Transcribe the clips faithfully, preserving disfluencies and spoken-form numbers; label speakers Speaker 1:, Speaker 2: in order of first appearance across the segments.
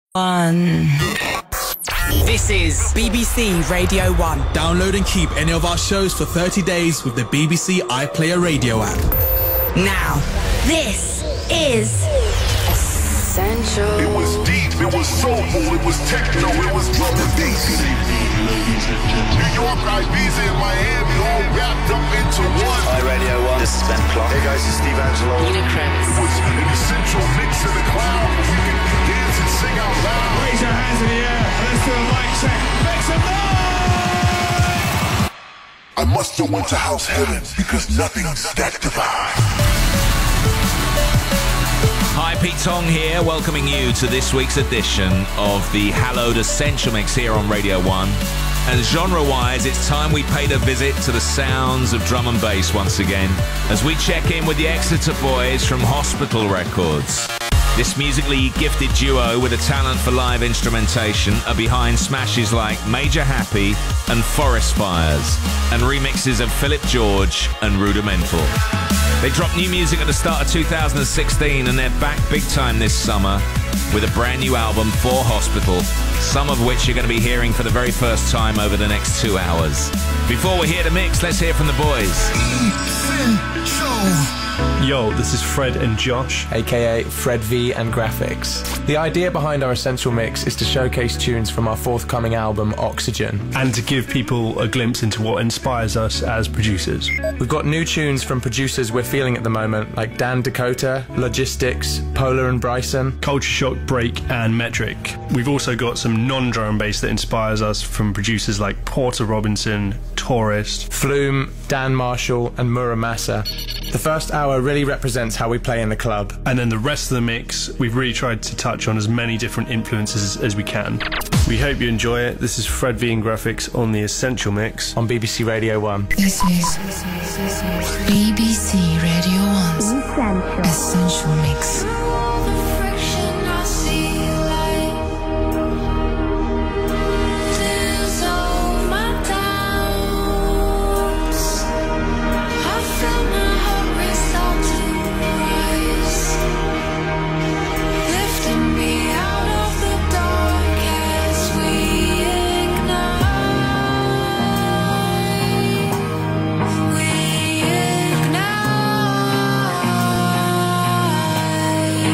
Speaker 1: One. This is B B C Radio one.
Speaker 2: Download and keep any of our shows for thirty days with the B B C iPlayer Radio app.
Speaker 1: Now, this is Essential.
Speaker 3: It was deep, it was soulful, it was techno, it was drum and bass. New York, Ibiza, and Miami all wrapped up into one.
Speaker 4: Hi Radio one, this is Ben Clark.
Speaker 3: Hey guys, it's Steve Angelo.
Speaker 1: Ludacris.
Speaker 3: It was an essential mix in the cloud. We can dance and sing out loud.
Speaker 5: Raise your hands in the air. Let's do a mic check. Make some noise!
Speaker 3: I must have went to house heaven because nothing's that divine.
Speaker 6: Hi, Pete Tong here, welcoming you to this week's edition of the hallowed Essential Mix here on Radio one. And genre-wise, it's time we paid a visit to the sounds of drum and bass once again, as we check in with the Exeter boys from Hospital Records. This musically gifted duo with a talent for live instrumentation are behind smashes like Major Happy and Forest Fires, and remixes of Philip George and Rudimental. They dropped new music at the start of two thousand sixteen, and they're back big time this summer with a brand new album for Hospital, some of which you're going to be hearing for the very first time over the next two hours. Before we hear the mix, let's hear from the boys.
Speaker 7: Yo, this is Fred and Josh, aka Fred V and Graphics. The idea behind our Essential Mix is to showcase tunes from our forthcoming album, Oxygen, and to give people a glimpse into what inspires us as producers. We've got new tunes from producers we're feeling at the moment, like Dan Dakota, Logistics, Polar and Bryson, Culture Shock, Break, and Metric. We've also got some non-drum and bass that inspires us from producers like Porter Robinson, Tourist, Flume, Dan Marshall, and Muramasa. The first hour really represents how we play in the club. And then the rest of the mix, we've really tried to touch on as many different influences as we can. We hope you enjoy it. This is Fred V and Graphics on the Essential Mix on B B C Radio one.
Speaker 8: This is B B C Radio one's Essential Mix.
Speaker 3: We ignite.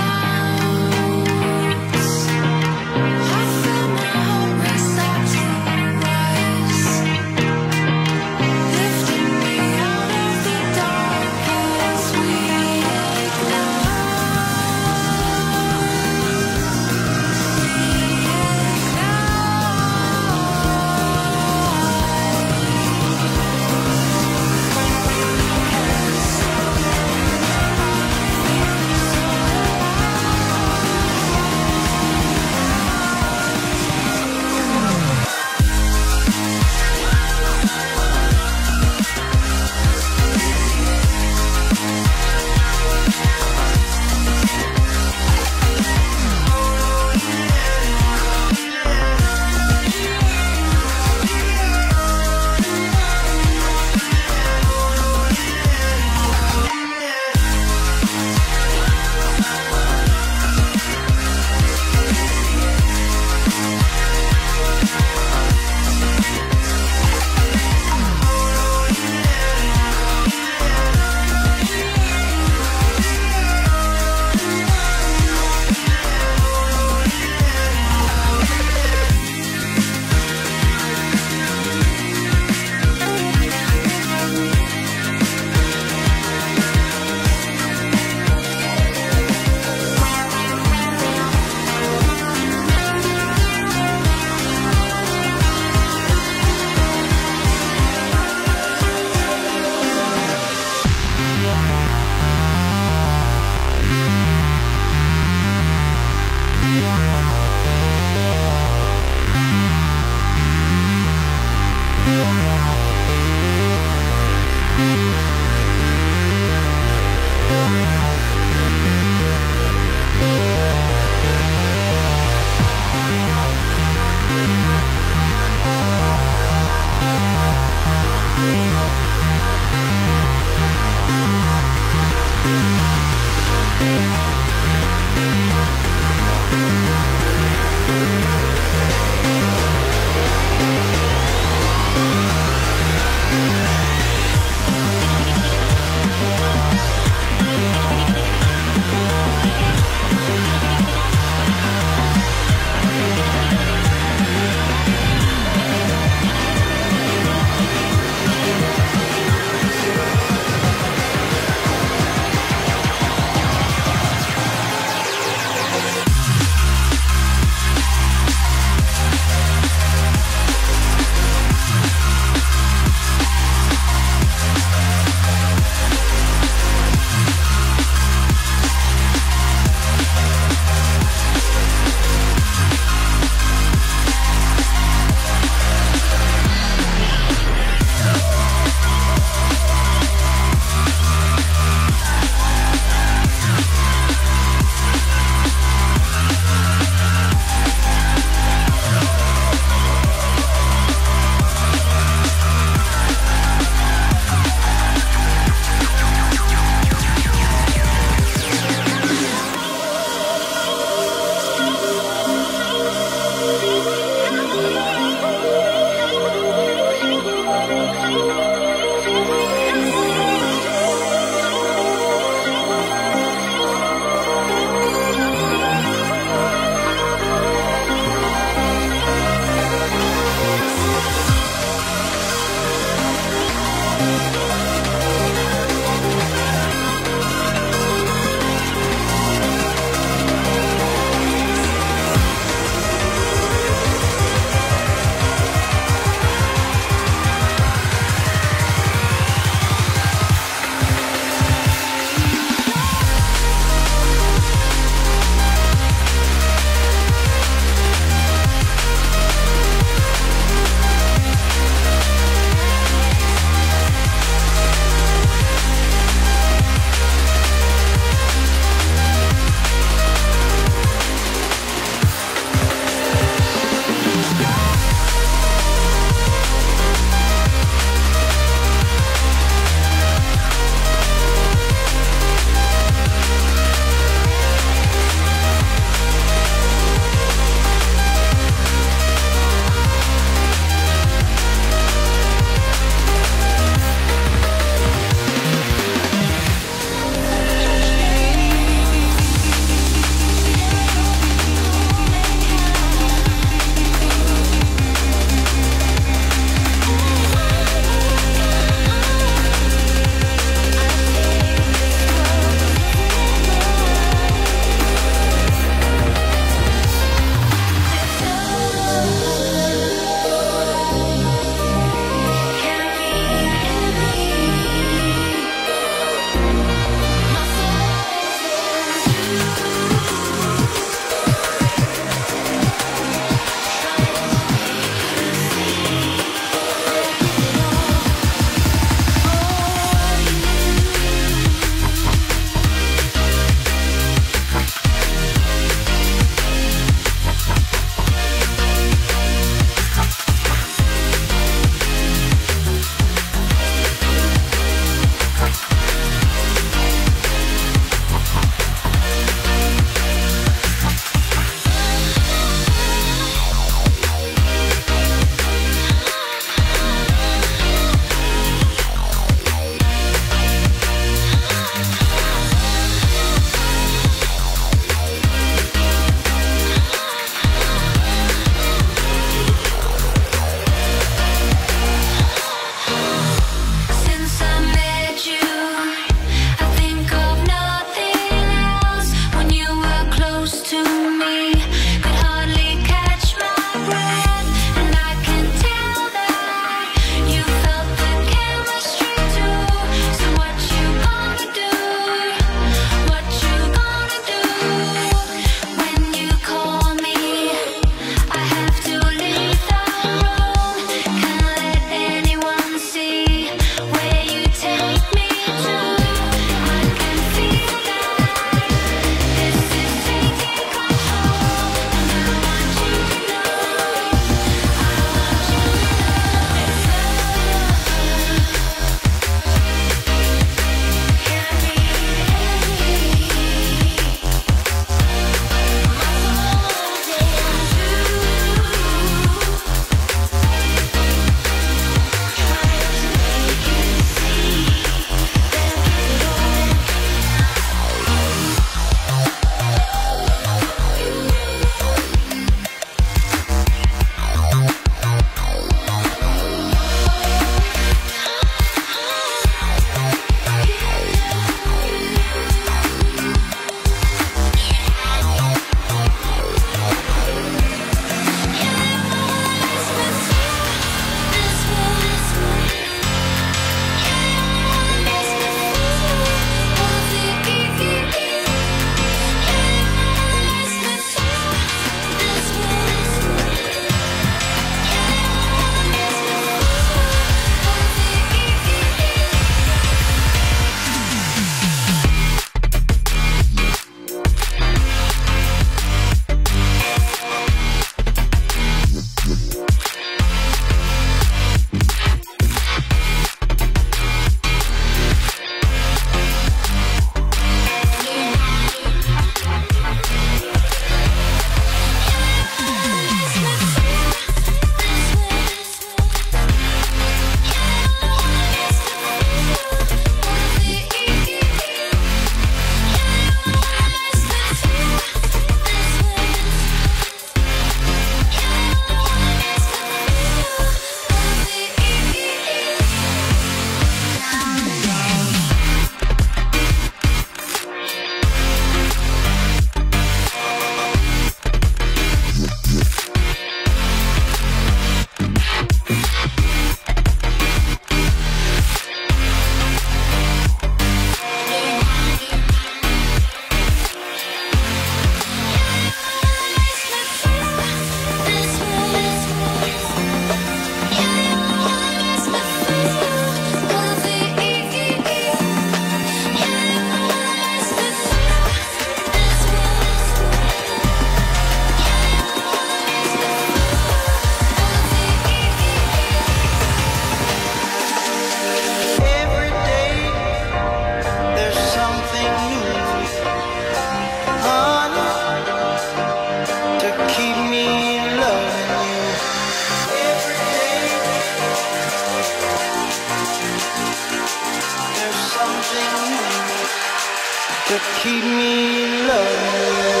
Speaker 9: to keep me loving.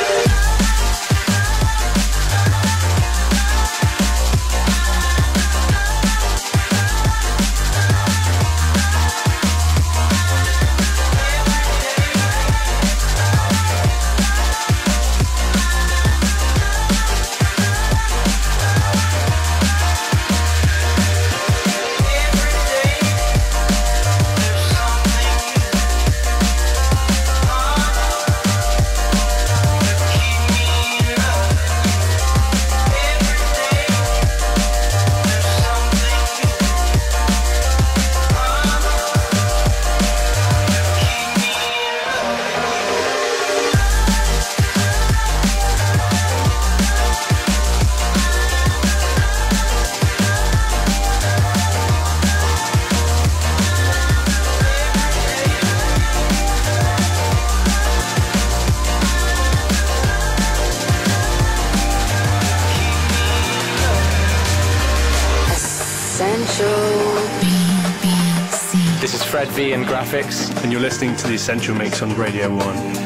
Speaker 7: This is Fred V and Graphics,
Speaker 10: and you're listening to the Essential Mix on Radio one.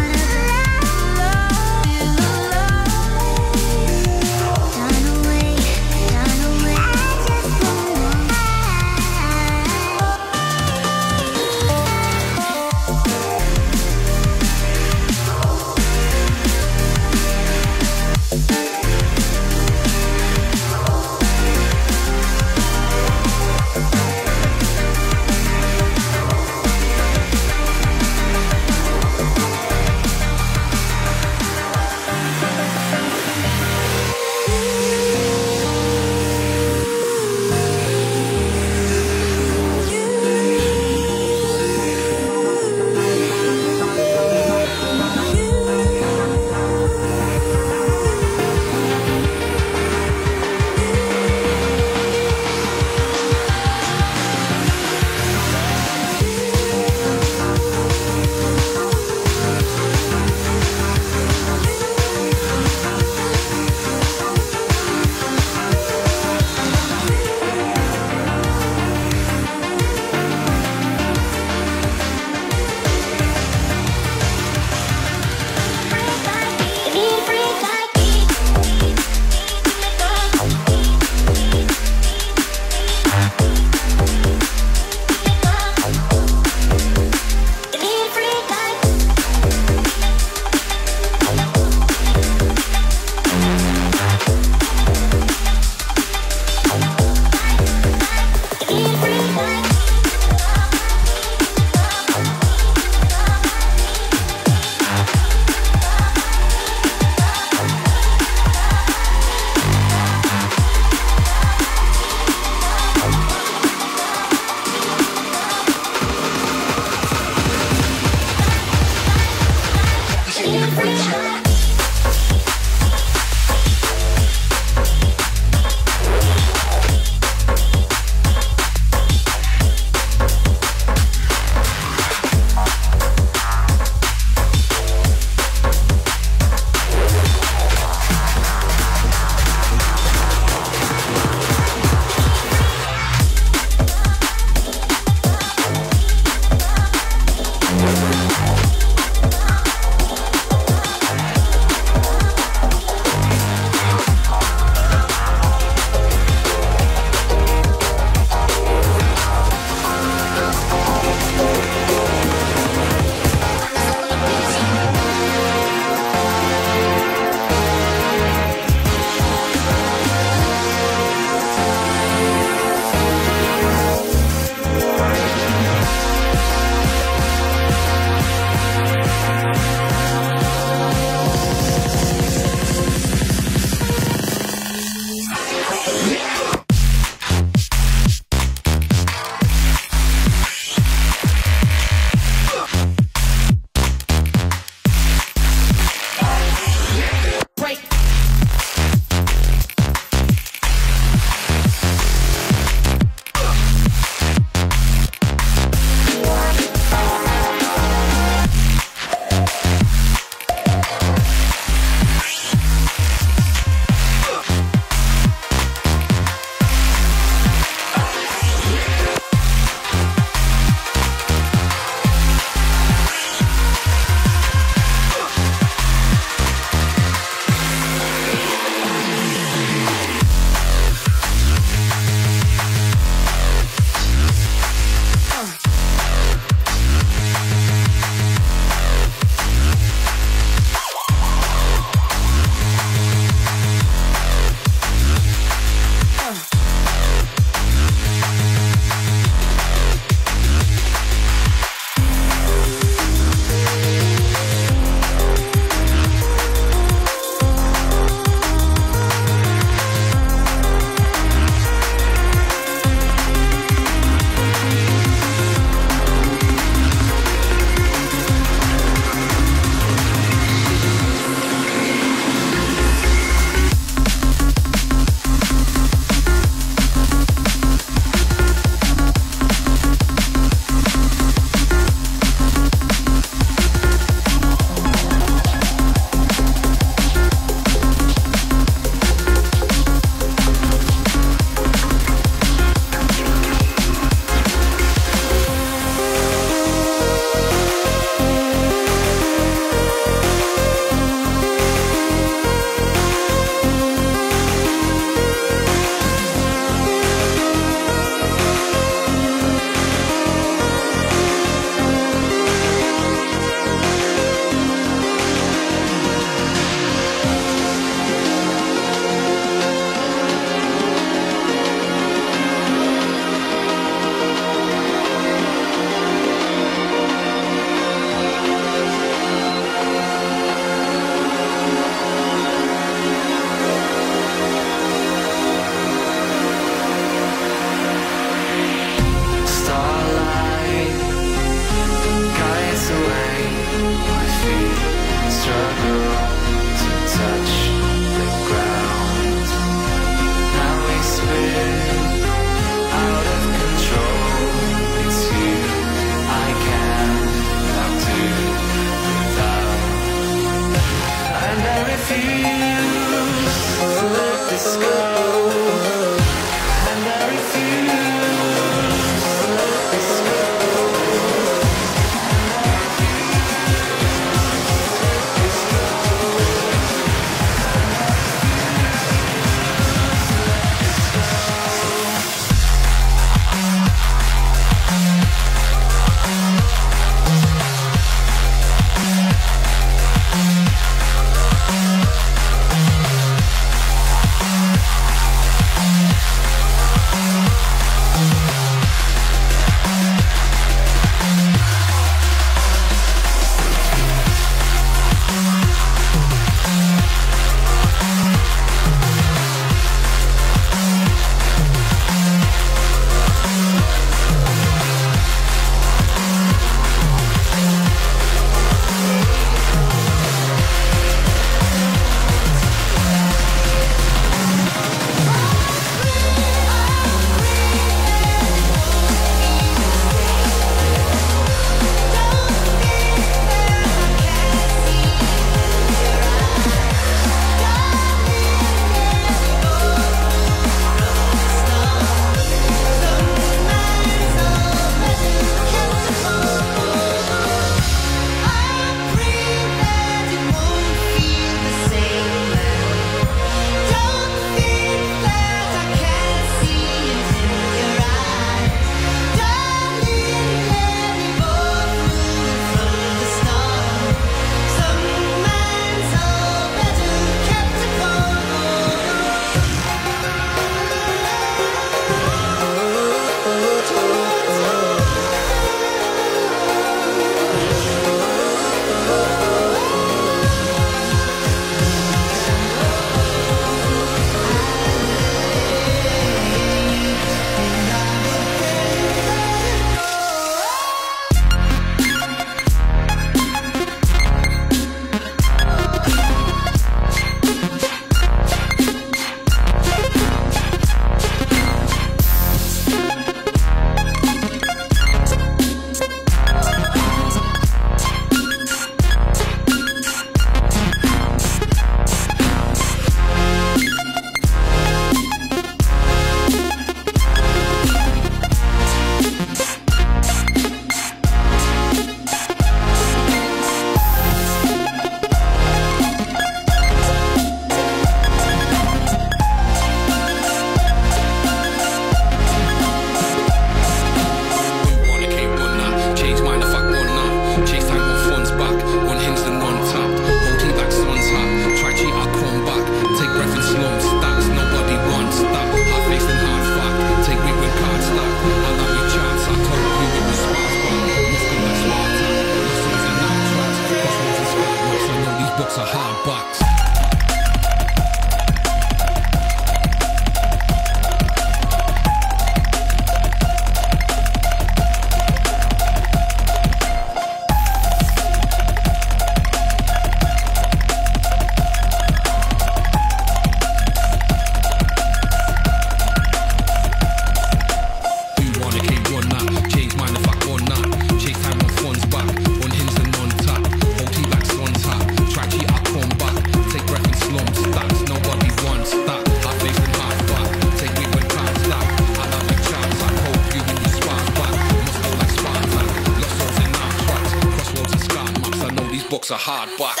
Speaker 11: books are hard box.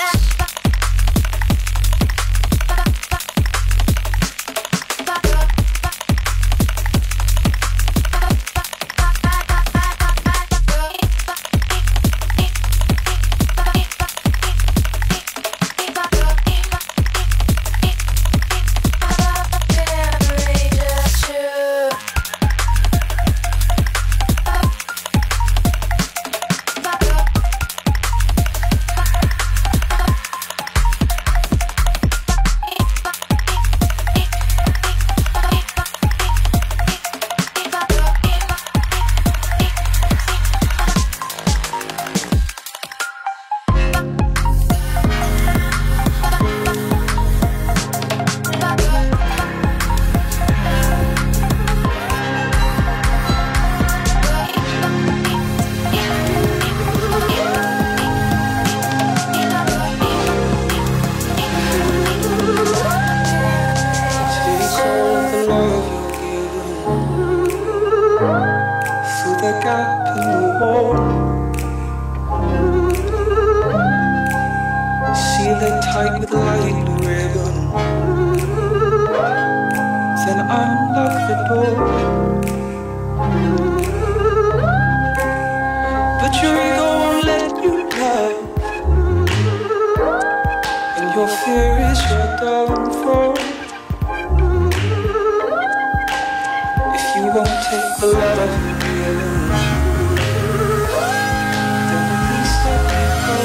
Speaker 9: is your downfall. If you won't take the love, then please let me go.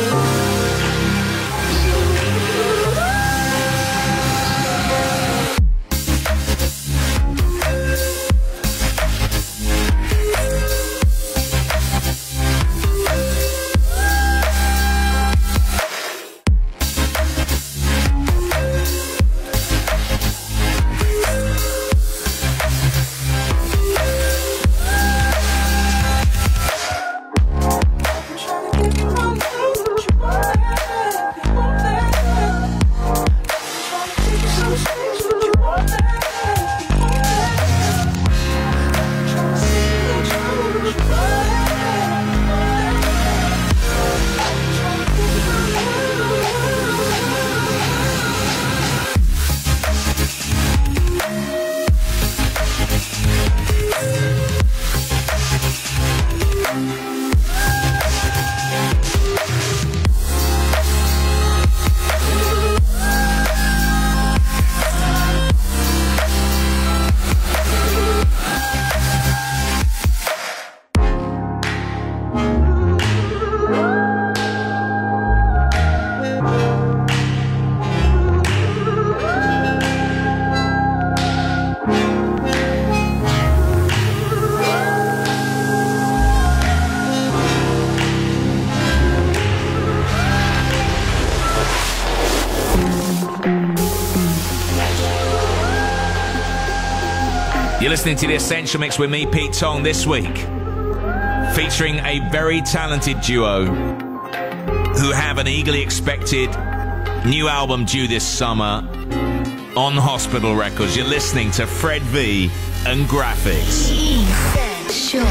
Speaker 6: You're listening to The Essential Mix with me, Pete Tong, this week, featuring a very talented duo who have an eagerly expected new album due this summer on Hospital Records. You're listening to Fred V and Graphics.
Speaker 8: Essential.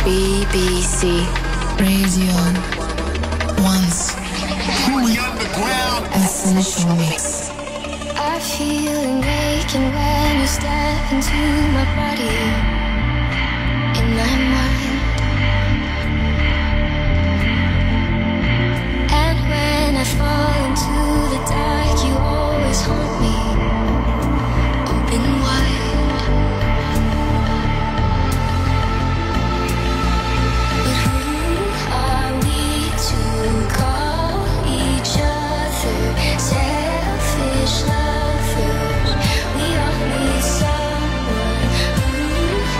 Speaker 8: B B C Radio One's Essential Mix.
Speaker 11: I feel an aching when you step into my body, in my mind. And when I fall into the dark, you always haunt me, open wide. But who are we to call each other selfish lovers? We all need someone who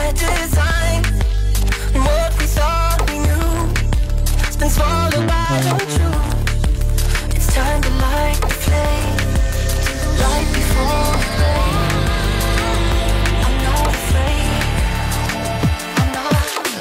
Speaker 12: by design. And what we thought we knew has been swallowed by the truth. It's time to light the flame, light before the rain. I'm not afraid. I'm not.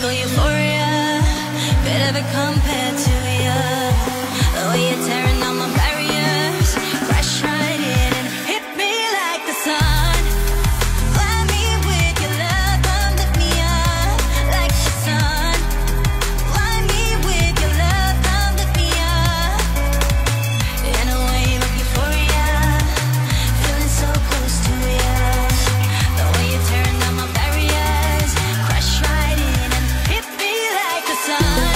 Speaker 13: physical euphoria could ever compare to you. The way you're tearing down my barriers, crash right in and hit me like the sun. Fly me with your love, come lift me up like the sun. Fly me with your love, come lift me up. In a wave of euphoria, feeling so close to you. The way you're tearing down my barriers, crash right in and hit me like the sun.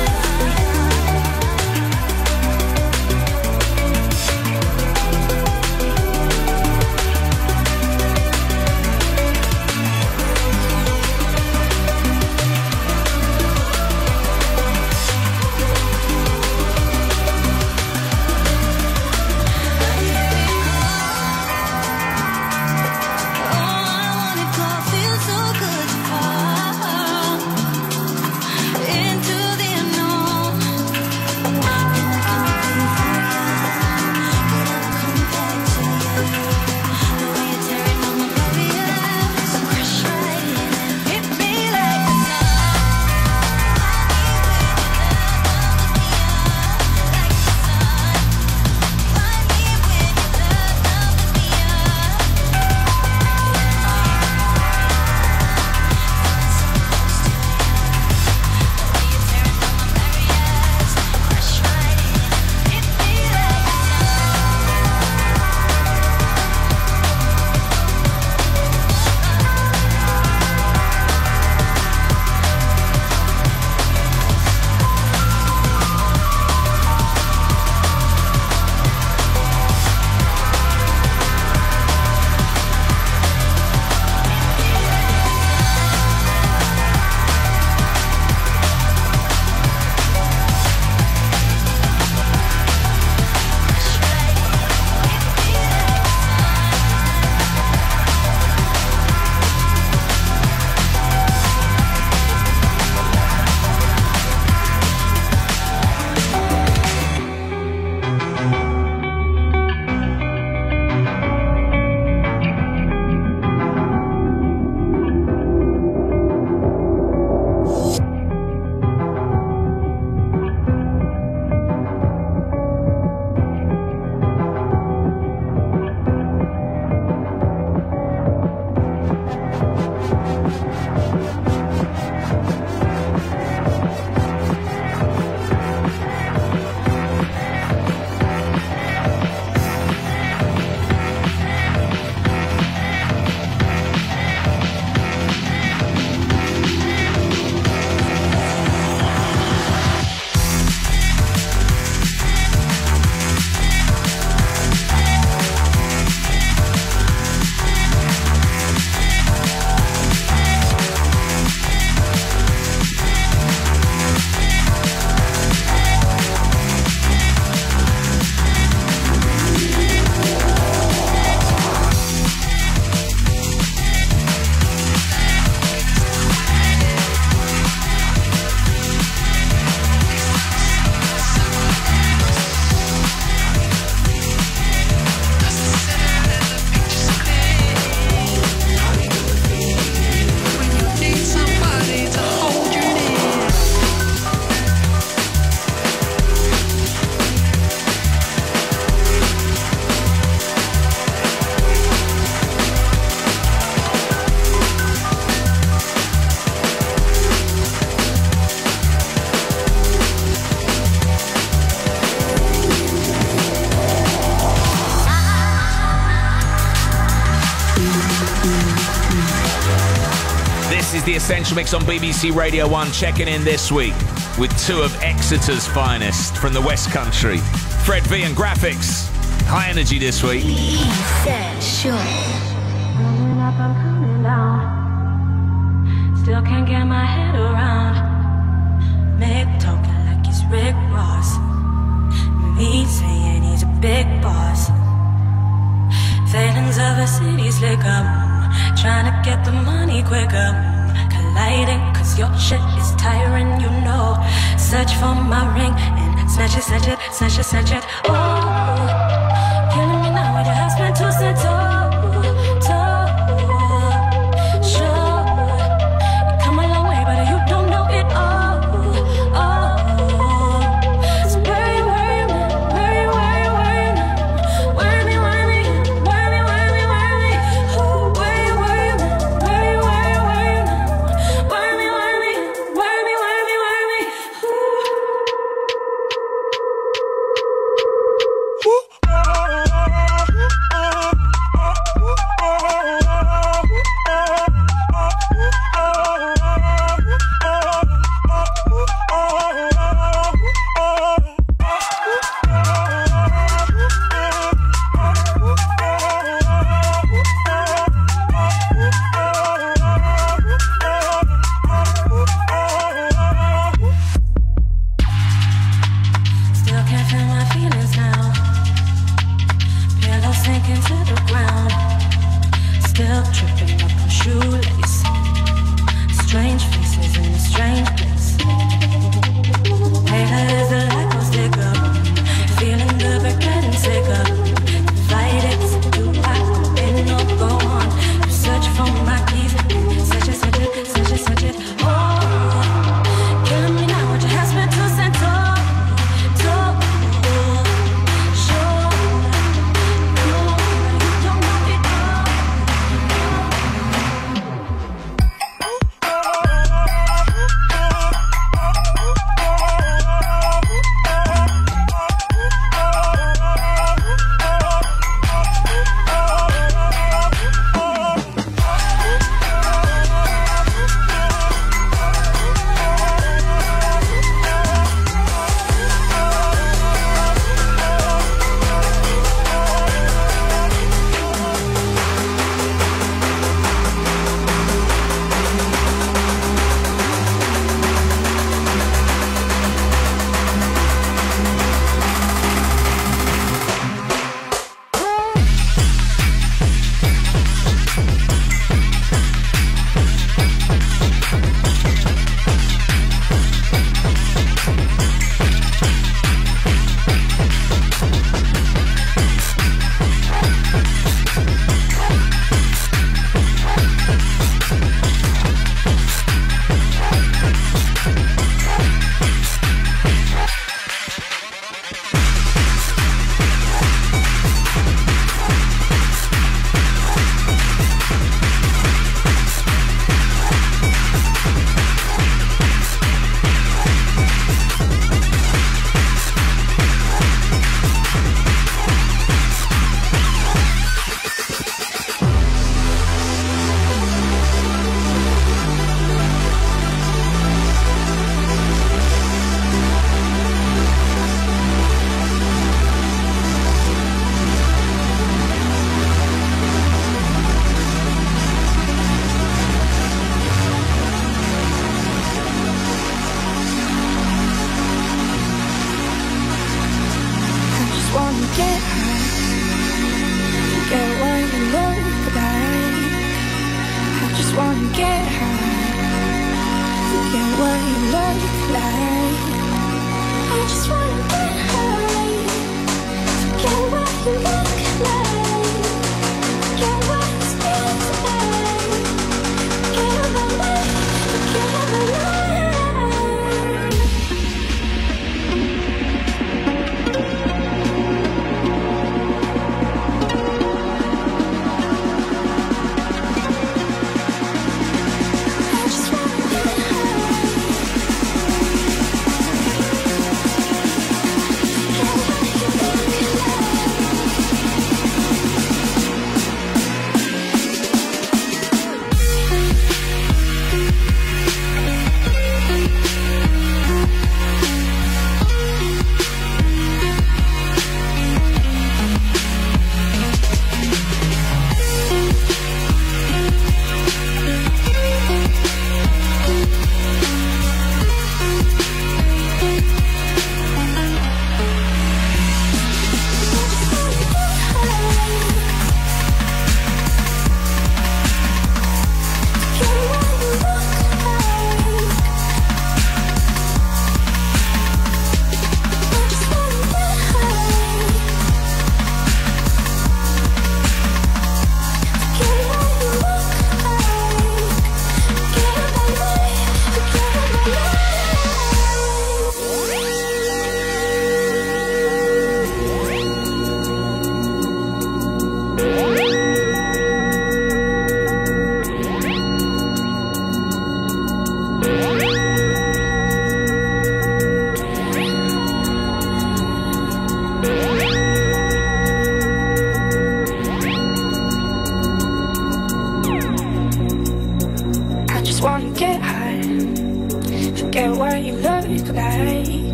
Speaker 6: This is the Essential Mix on B B C Radio one, checking in this week with two of Exeter's finest from the West Country, Fred V and Graphics. High energy this week.
Speaker 13: Essential.
Speaker 14: Coming up, I'm coming down. Still can't get my head around. Mick talking like he's Rick Ross. Me saying he's a big boss. Failings of a city slicker. Trying to get the money quicker. Colliding, cause your shit is tiring, you know. Search for my ring and snatch it, snatch it, snatch it, snatch it. Oh, killing me now with your husband to sit toe, toe. Sure, you come a long way, but you don't know tripping up her shoelace. Strange faces in a strange place. Pale as the light goes thicker. Feeling good but getting sicker. Divided, do I go in or go on? You search for my keys, search it, search it, search it, search it. Oh, killing me now. What you has me to settle.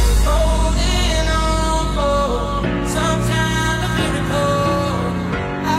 Speaker 12: Some kind of miracle.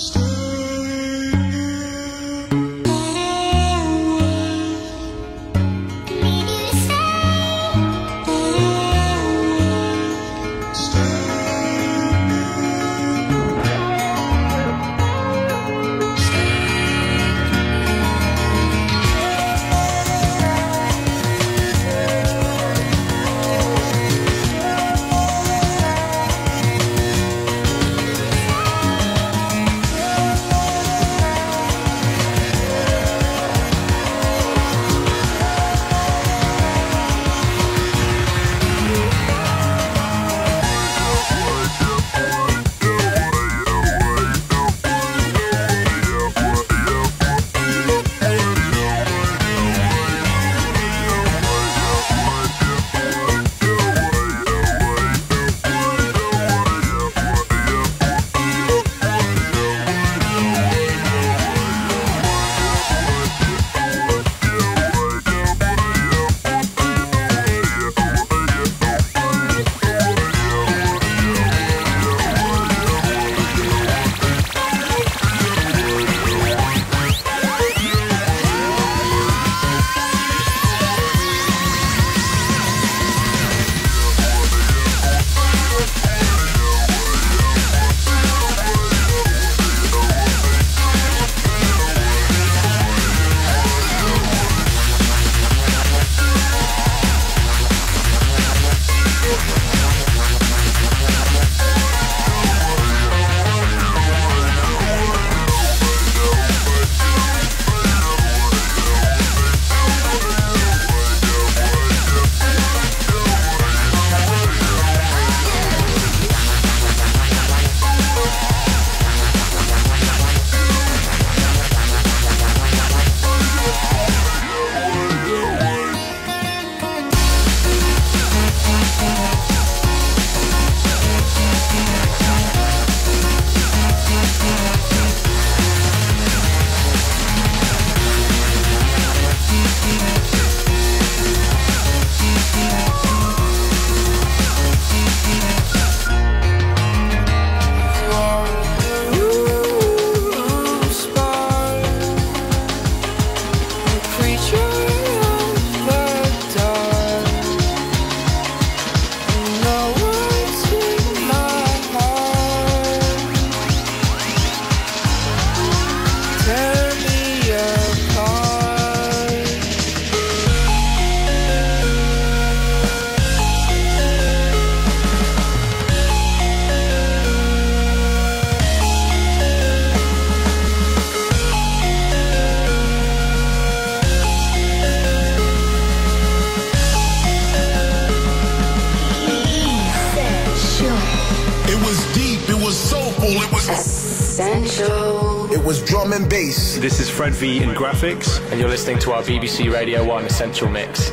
Speaker 3: It was drum and bass.
Speaker 10: This is Fred V in graphics,
Speaker 7: and you're listening to our B B C Radio one Essential Mix.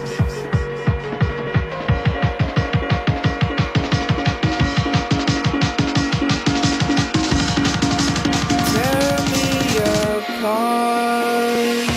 Speaker 12: Tear me apart.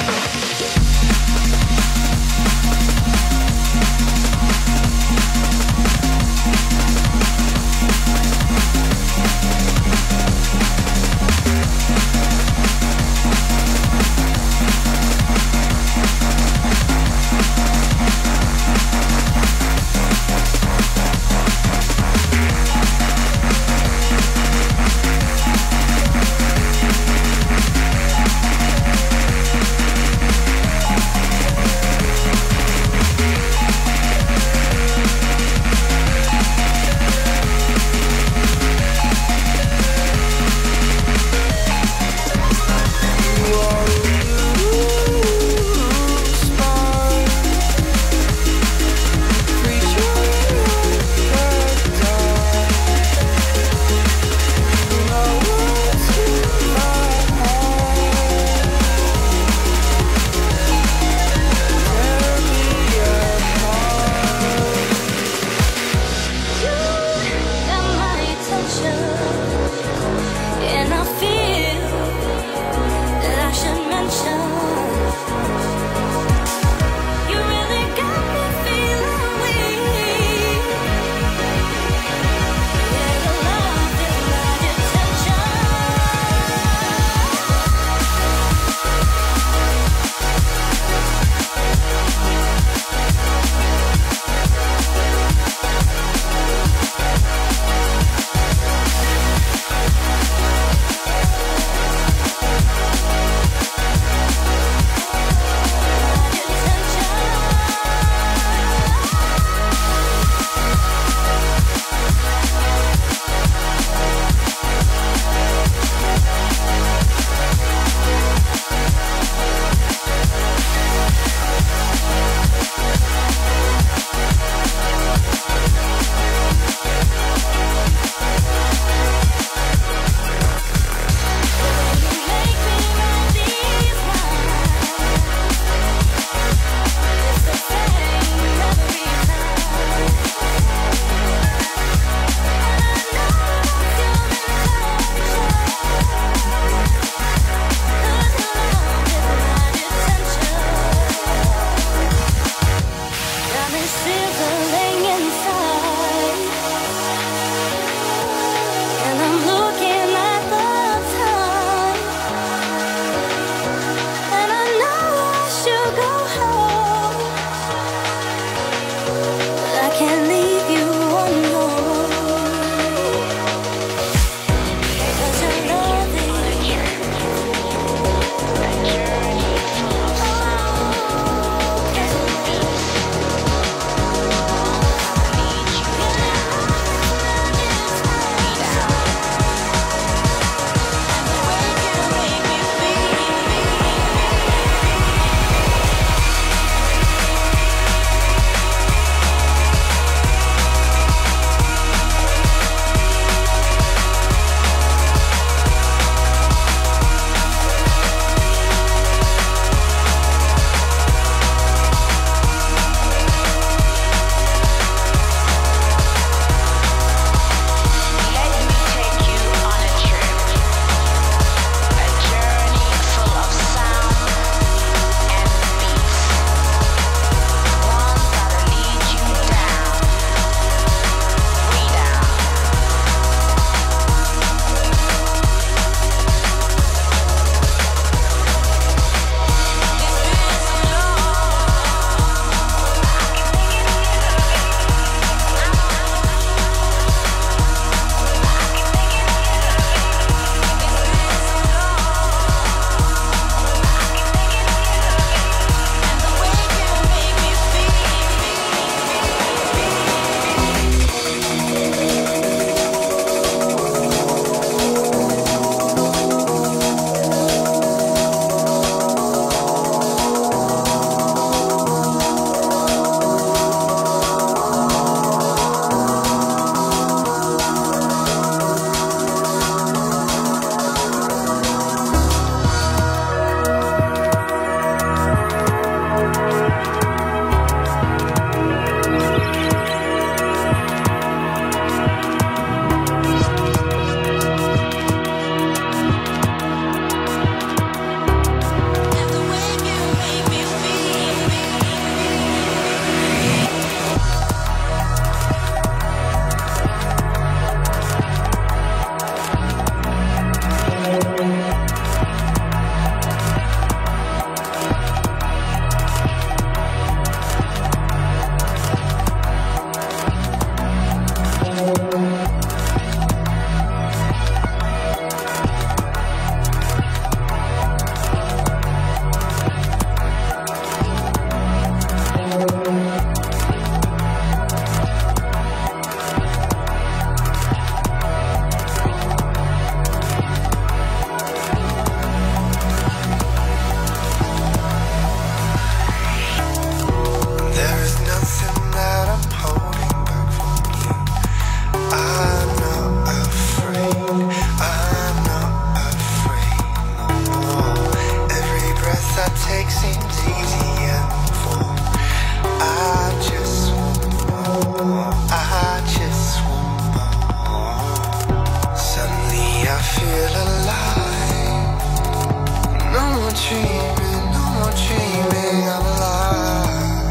Speaker 12: more dreaming, no more dreaming of alive.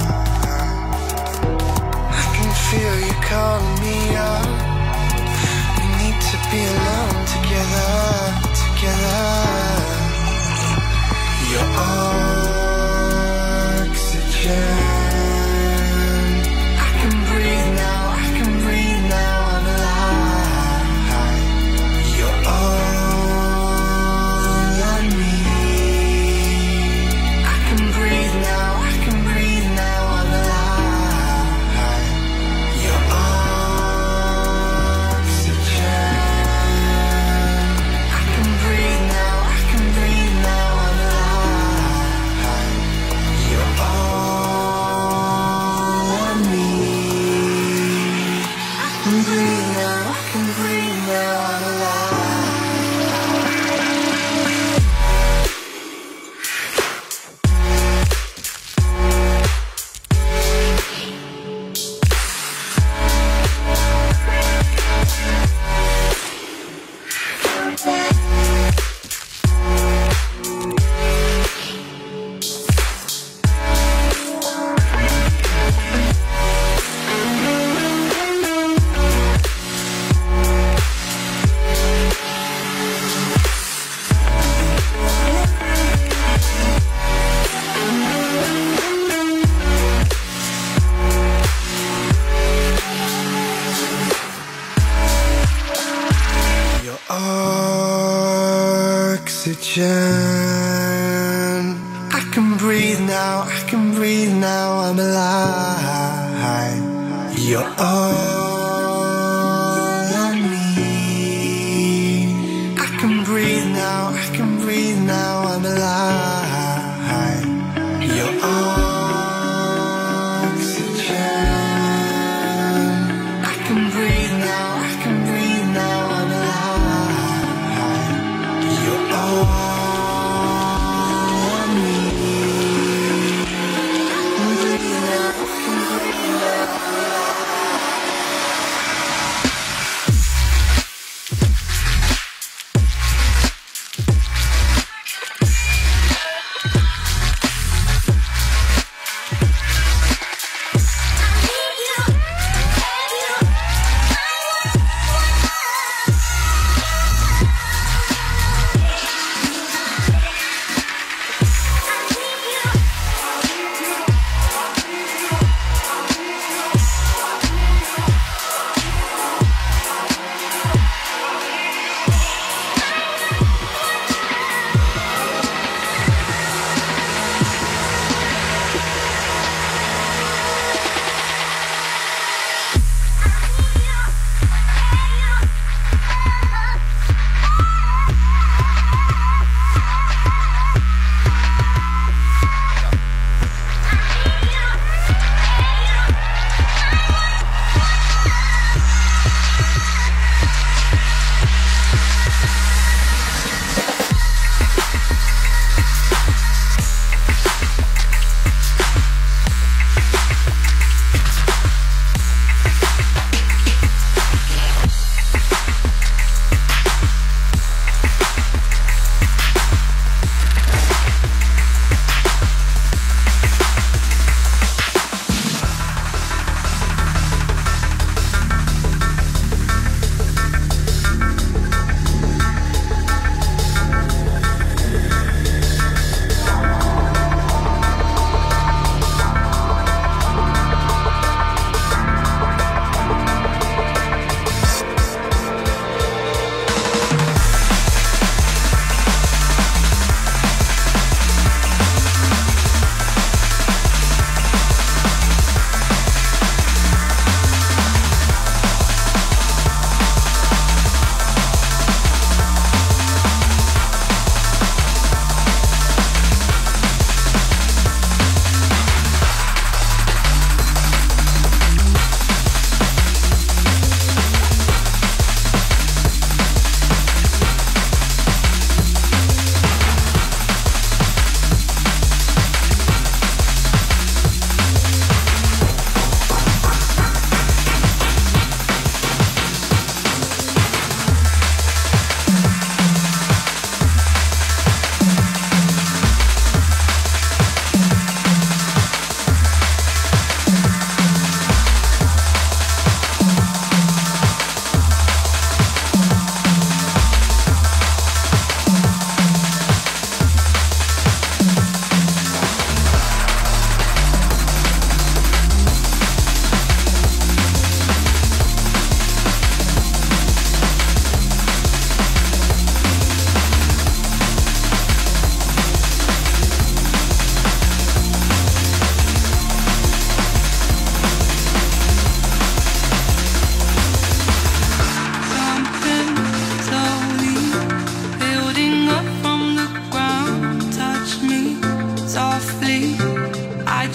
Speaker 12: I can feel you calling me up. We need to be alone together, together. You're oxygen. I can breathe now, I can breathe now, I'm alive. You're all I need. I can breathe now, I can breathe now, I'm alive. You're oxygen. I can breathe now, I can breathe now, I'm alive. You're all I need. I can breathe now, I can breathe now, I'm alive. Your oxygen. I can breathe now, I can breathe now, I'm alive. You're all I need. I can breathe now, I can breathe now, I'm alive. You're oxygen. I can breathe now, I can breathe now, I'm alive. You're all I need. I can breathe now, I can breathe now.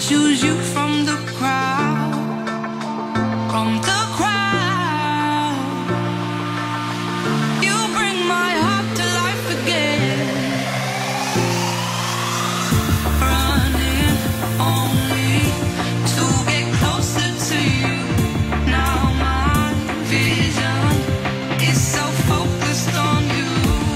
Speaker 13: choose you from the crowd, from the crowd. You bring my heart to life again. Running only to get closer to you. Now my vision is so focused on you.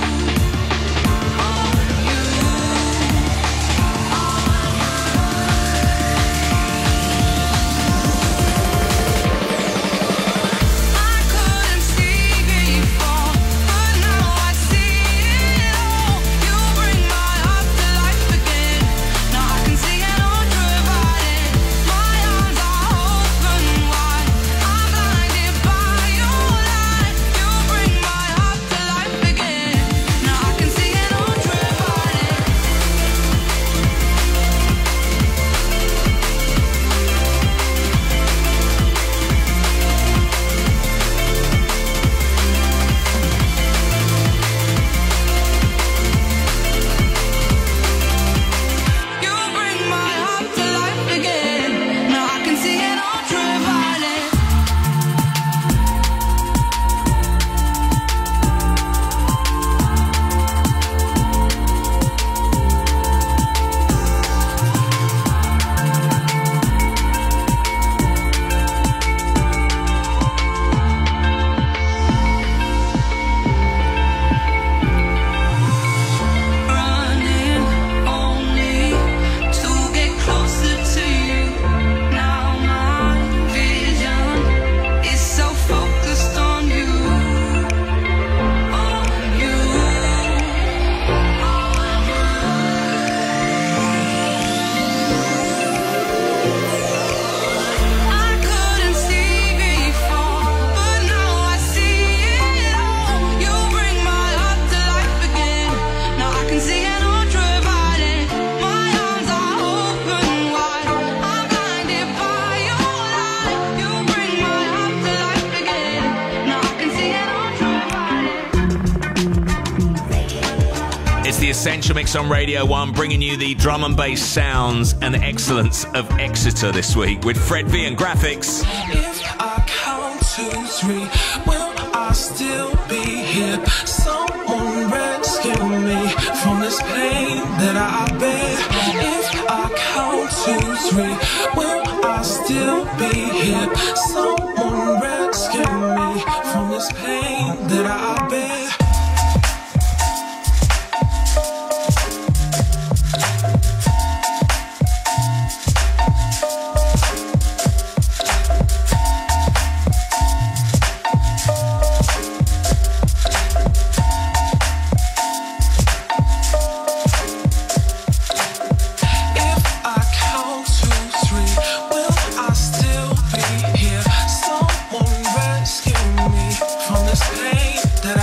Speaker 6: Essential Mix on Radio one, bringing you the drum and bass sounds and excellence of Exeter this week with Fred V and Graphics.
Speaker 15: If I count to three, will I still be here? Someone rescue me from this pain that I bear. If I count to three, will I still be here? Someone rescue me from this pain that I bear. That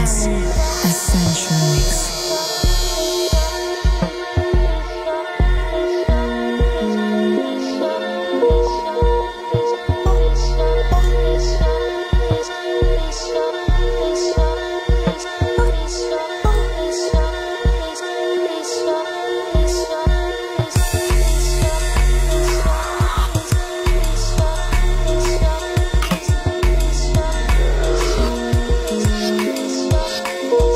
Speaker 8: is Essential Mix.
Speaker 11: We'll be right back.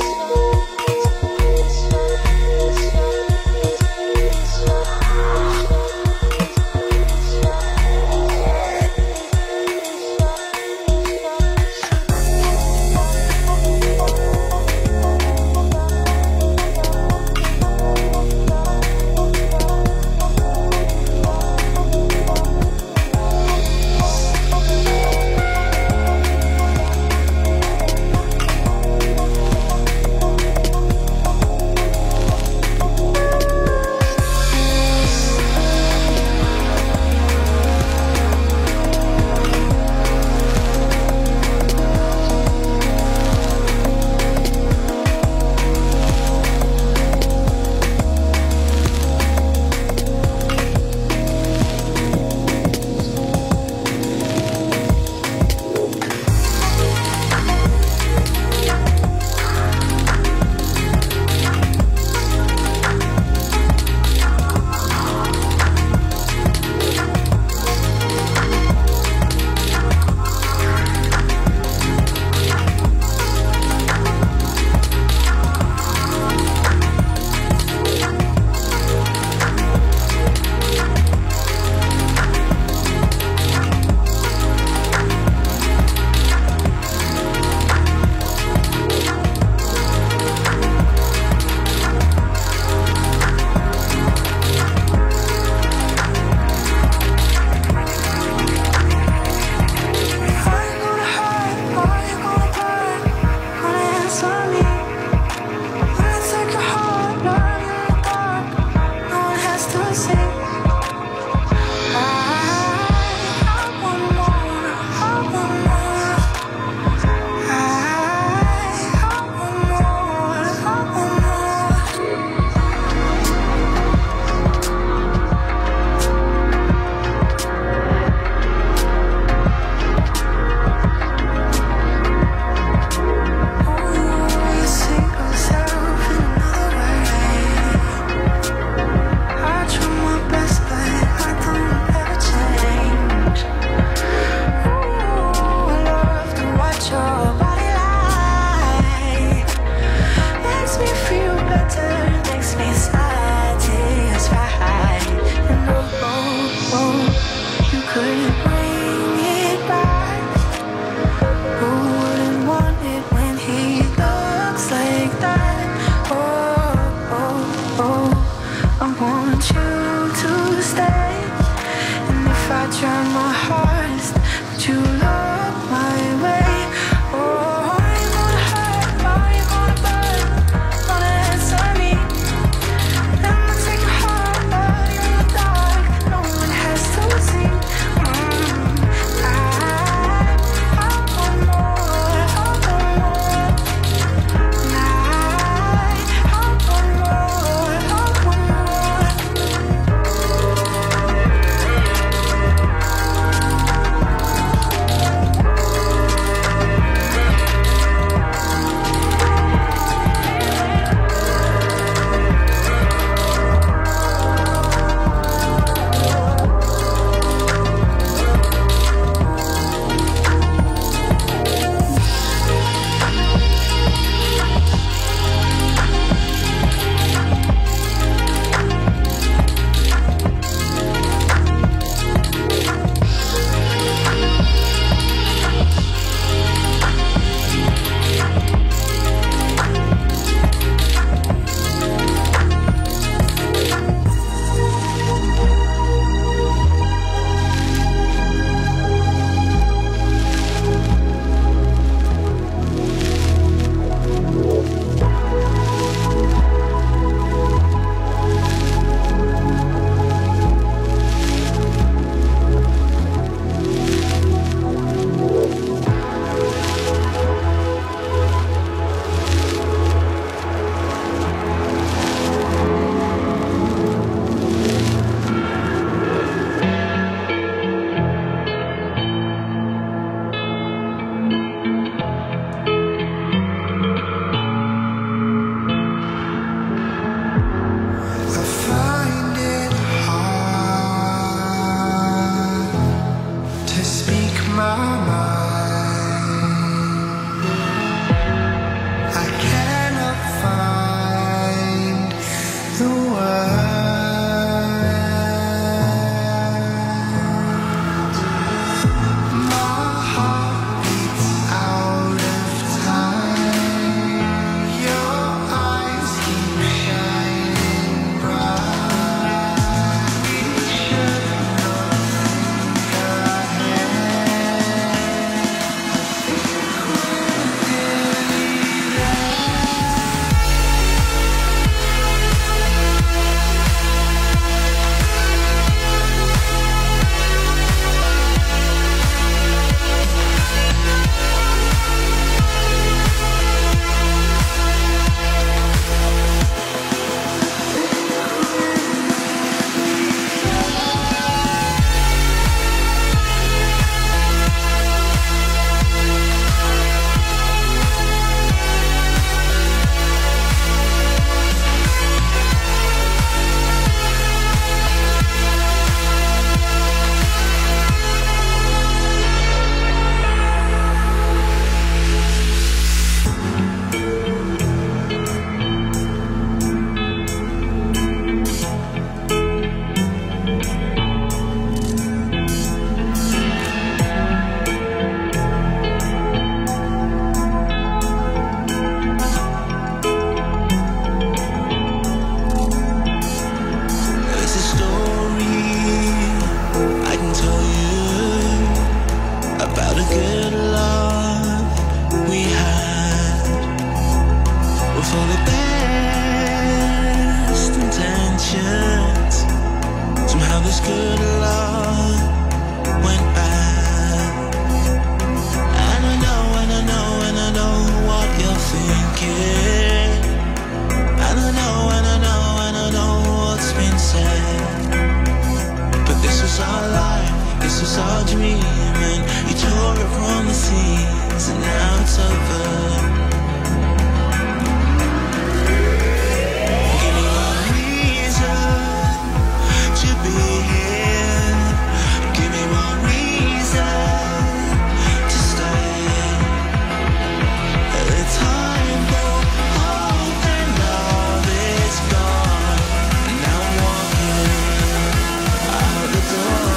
Speaker 15: for the best intentions. Somehow this good love went bad. And I know, and I know, and I know what you're thinking. And I know, and I know, and I know what's been said. But this is our life, this is our dream, and you tore it from the seas, and now it's over. Give me one reason to be here. Give me one reason to stay. The time for hope and love is gone, and now I'm walking out the door.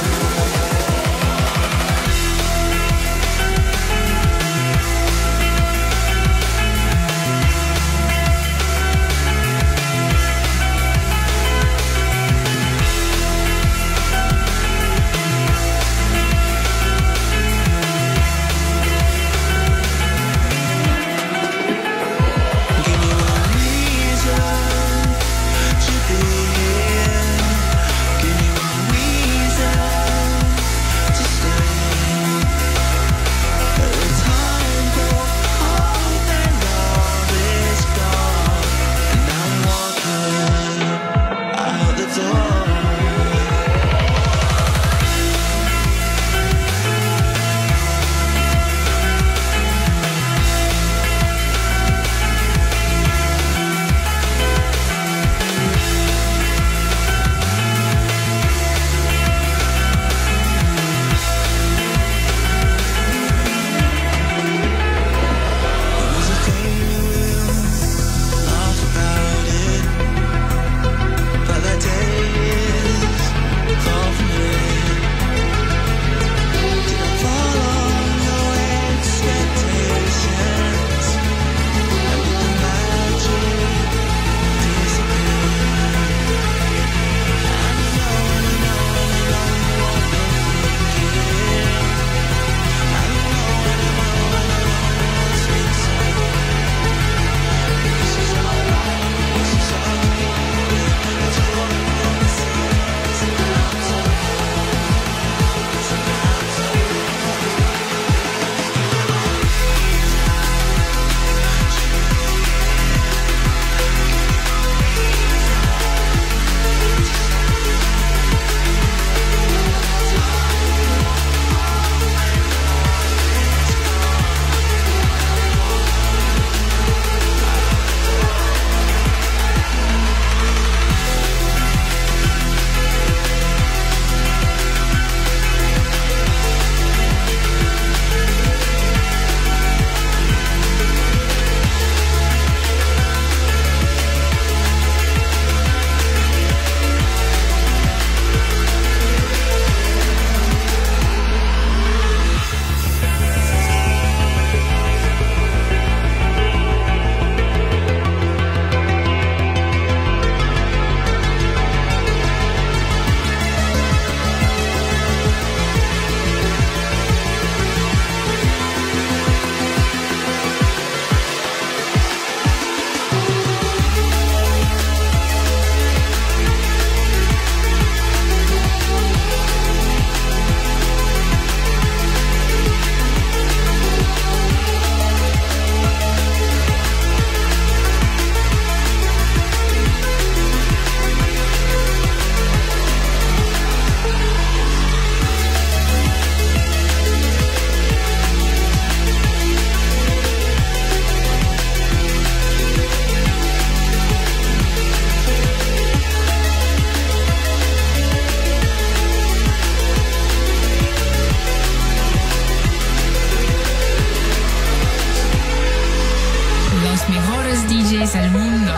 Speaker 8: al mundo.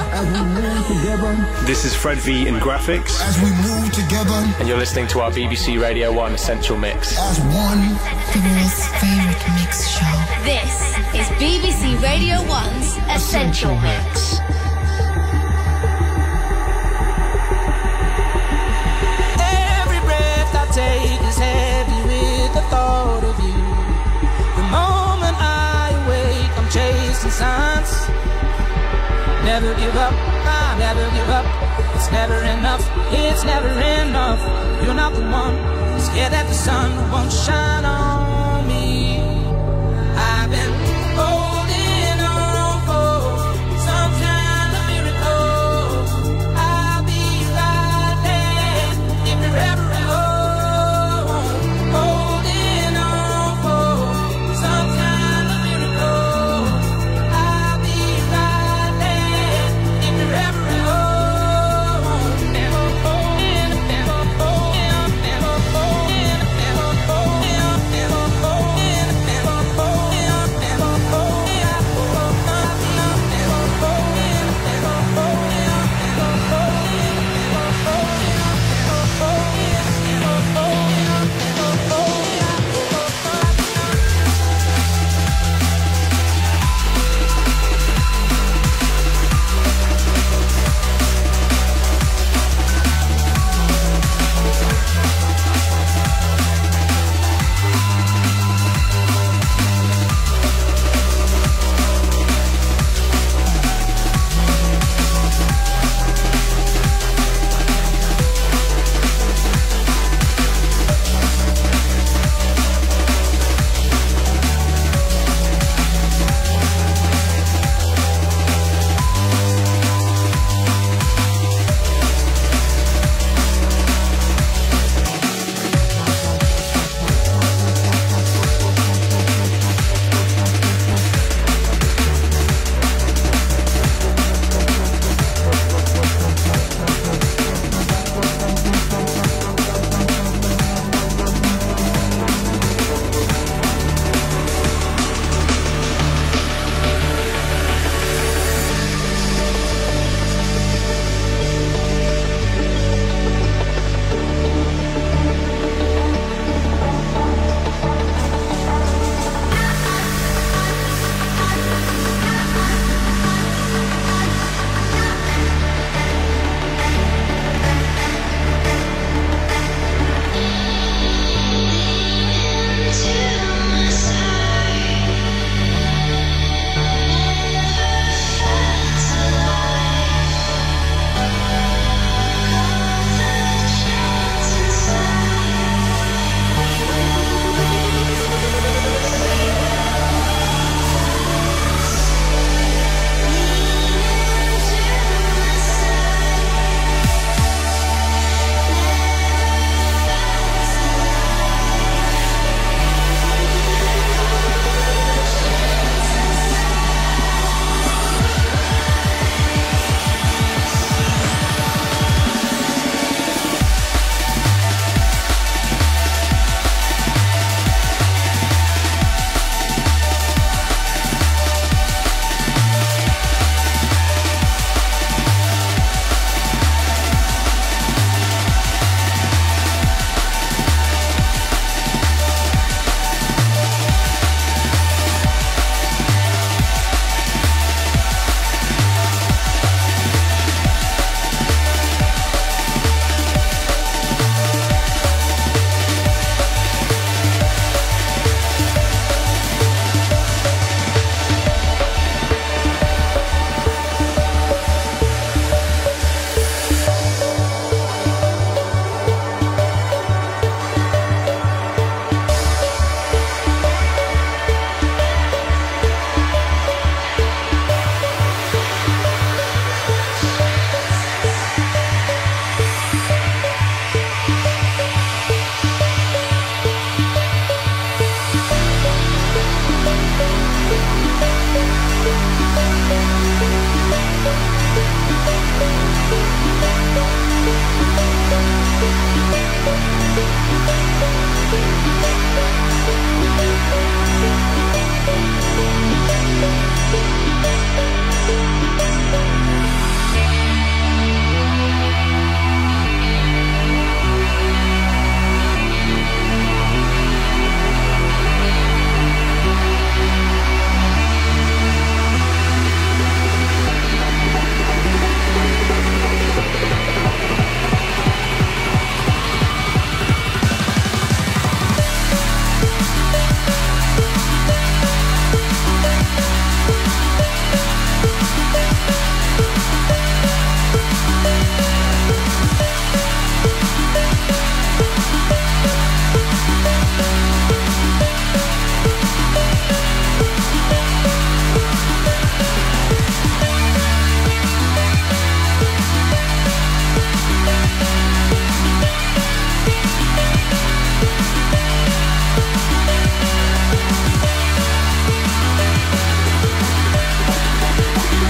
Speaker 10: This is Fred V in graphics.
Speaker 3: As we move together.
Speaker 7: And you're listening to our B B C Radio one Essential Mix.
Speaker 3: As one.
Speaker 8: The world's favorite mix show.
Speaker 16: This is B B C Radio one's Essential Mix.
Speaker 12: Every breath I take is heavy with the thought of you. The moment I awake, I'm chasing signs.
Speaker 17: never give up, I never give up. It's never enough, it's never enough. You're not the one, scared that the sun won't shine on me. I've been holding on for some kind of miracle. I'll be right there if you're ever alone. Holding on for some kind of miracle. I'll be right there if you're ever alone. Never holding, never holding, never holding, never holding, never holding, never holding, never holding, never holding, never holding, never holding, never holding, never holding, never holding, never holding, never holding.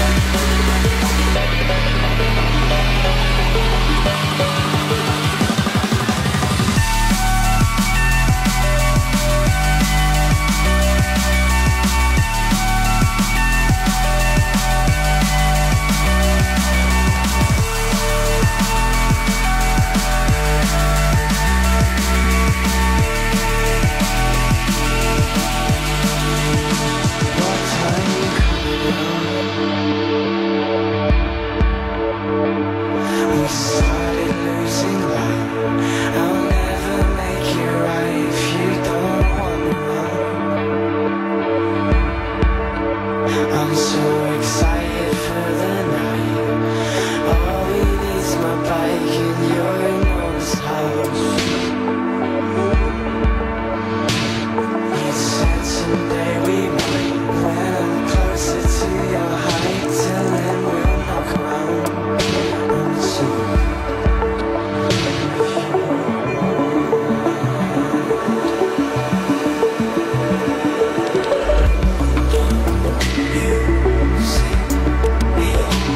Speaker 12: You see me.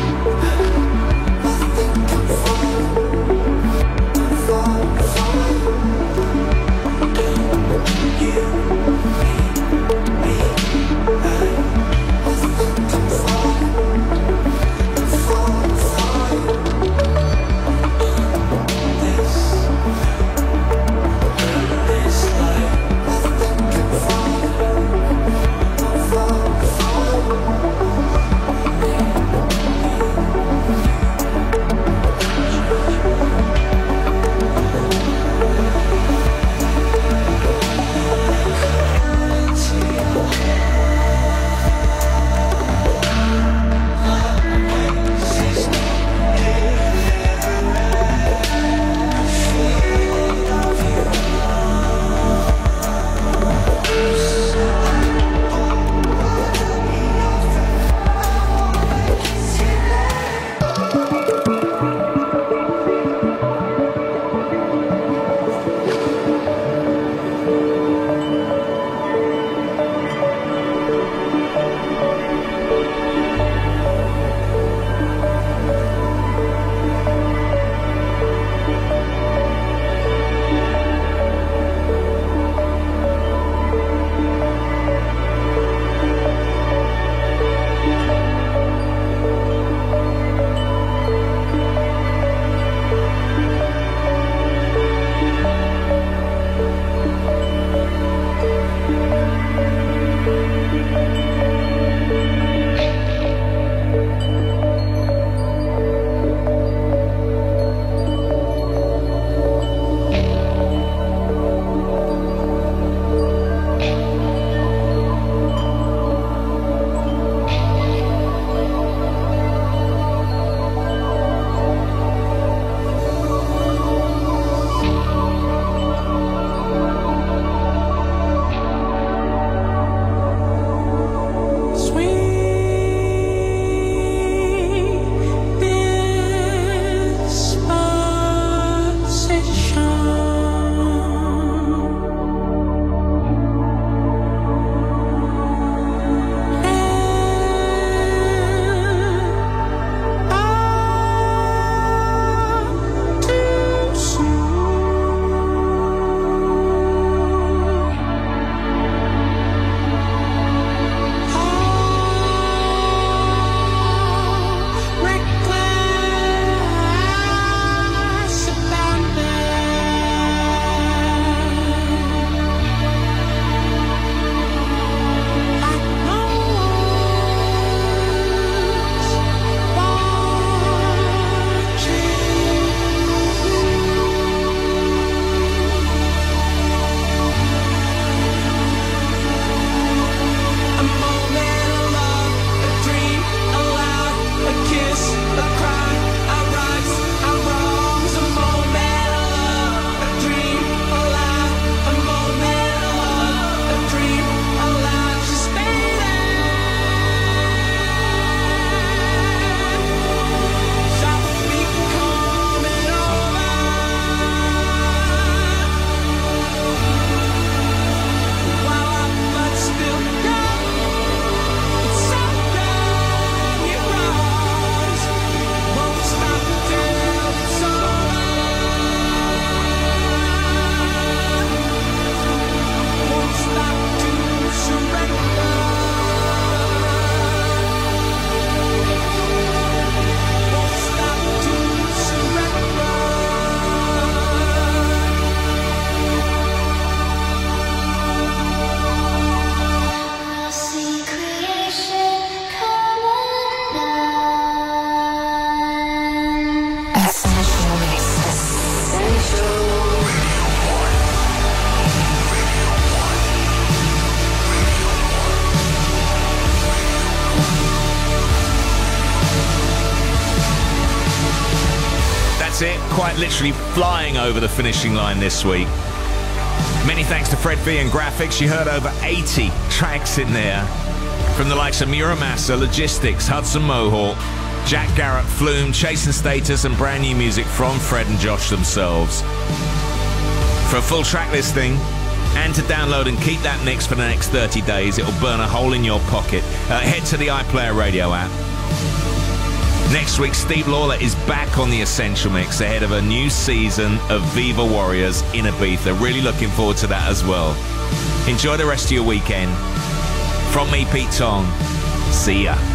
Speaker 6: it, quite literally flying over the finishing line this week. Many thanks to Fred V and Graphics. You heard over eighty tracks in there from the likes of Muramasa, Logistics, Hudson Mohawk, Jack Garrett, Flume, Chase and Status, and brand new music from Fred and Josh themselves. For a full track listing and to download and keep that mix for the next thirty days, it'll burn a hole in your pocket. Uh, head to the iPlayer Radio app. Next week, Steve Lawler is back on the Essential Mix ahead of a new season of Viva Warriors in Ibiza. Really looking forward to that as well. Enjoy the rest of your weekend. From me, Pete Tong. See ya.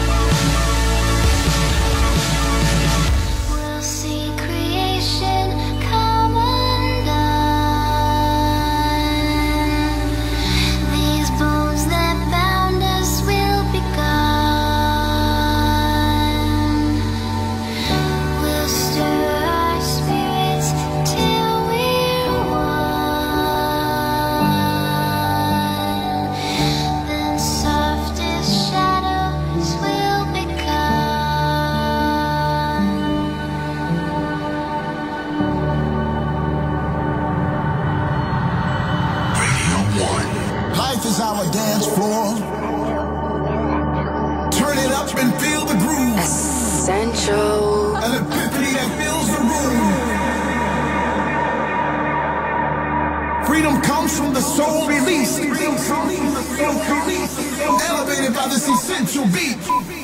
Speaker 11: We'll see creation come undone. These bones that bound us will be gone. We'll stir our spirits till we're one. Then softest shadows will become.
Speaker 3: Radio One. Life is our dance floor. Turn it up and feel the groove.
Speaker 16: Essential.
Speaker 3: An epiphany that fills the room. Freedom comes from the soul release. Elevated by this essential beat.